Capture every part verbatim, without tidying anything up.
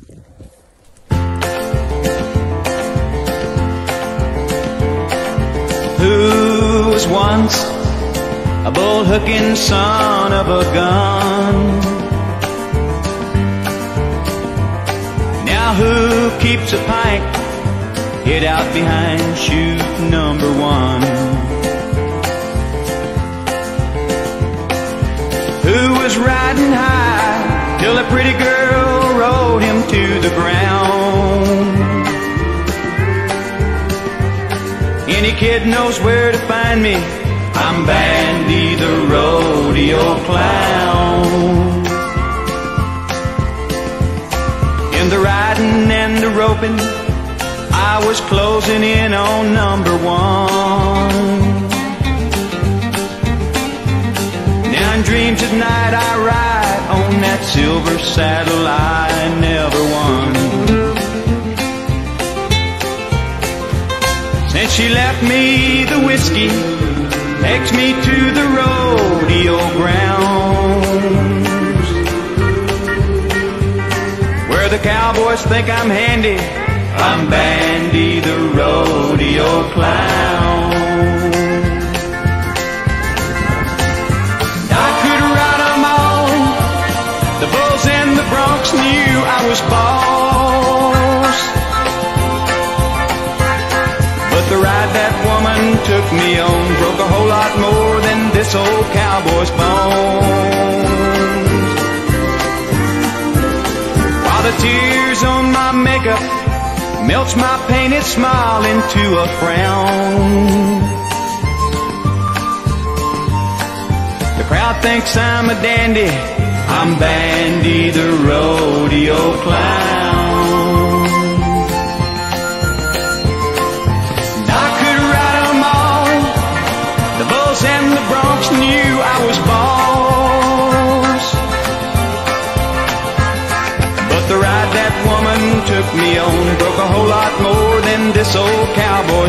Who was once a bull-hooking son of a gun? Now who keeps a pike hid out behind chute number one? Who was riding high till a pretty girl rode him to the ground? Any kid knows where to find me. I'm Bandy the rodeo clown. In the riding and the roping, I was closing in on number one. Now in dreams at night I ride on that silver saddle I never won. Since she left me, the whiskey takes me to the rodeo grounds, where the cowboys think I'm handy. I'm Bandy the rodeo clown. I could ride 'em all. The bulls and the broncs knew I was boss, but the ride that woman took me on broke a whole lot more than this old cowboy's bones. While the tears on my makeup melts my painted smile into a frown, the crowd thinks I'm a dandy. I'm Bandy the rodeo clown. I could ride 'em all. The bulls and the broncs knew I was boss, but the ride that woman took me on broke a whole lot more than this old cowboy's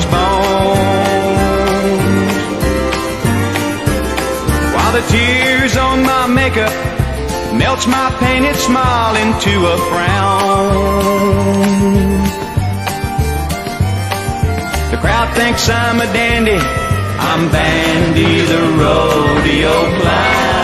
bones. While the tears on my makeup melts my painted smile into a frown, the crowd thinks I'm a dandy. I'm Bandy the rodeo clown.